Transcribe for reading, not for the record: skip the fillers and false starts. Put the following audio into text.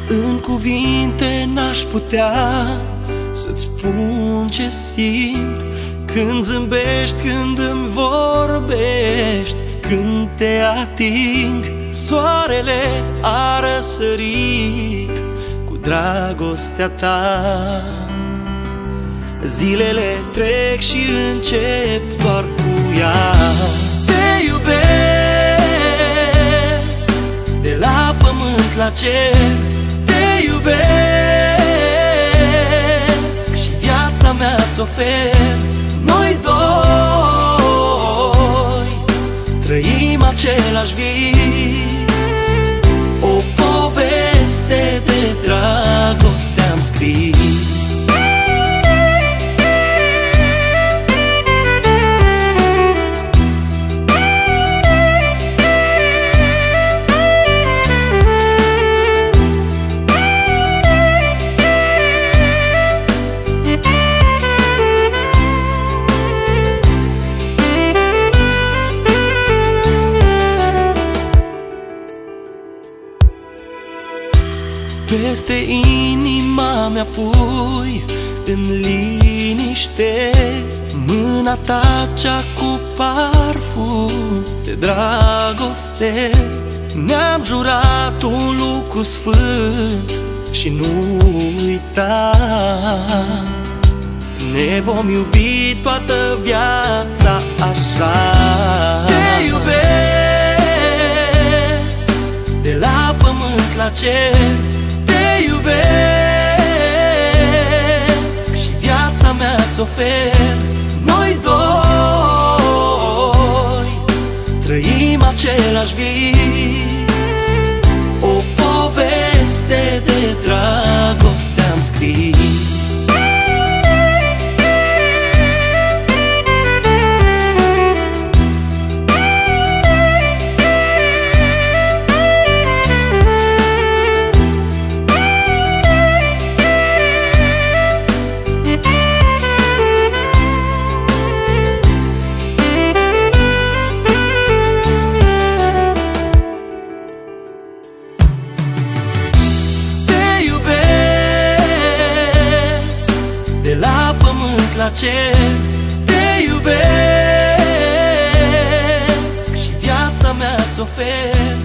În cuvinte n-aș putea să-ți spun ce simt când zâmbești, când îmi vorbești, când te ating. Soarele a răsărit cu dragostea ta. Zilele trec și încep doar cu ea. Te iubesc de la pământ la cer. Te iubesc și viața mea ți ofer. Noi doi trăim același vis, o poveste de dragoste am scris. Peste inima mea pui în liniște mâna ta cea cu parfum de dragoste. Ne-am jurat un lucru sfânt și nu uita. Ne vom iubi toată viața așa. Te iubesc de la pământ la cer. Te iubesc și viața mea ți ofer. Noi doi trăim același vis, o poveste de dragoste am scris. La cer. Te iubesc și viața mea ți ofer.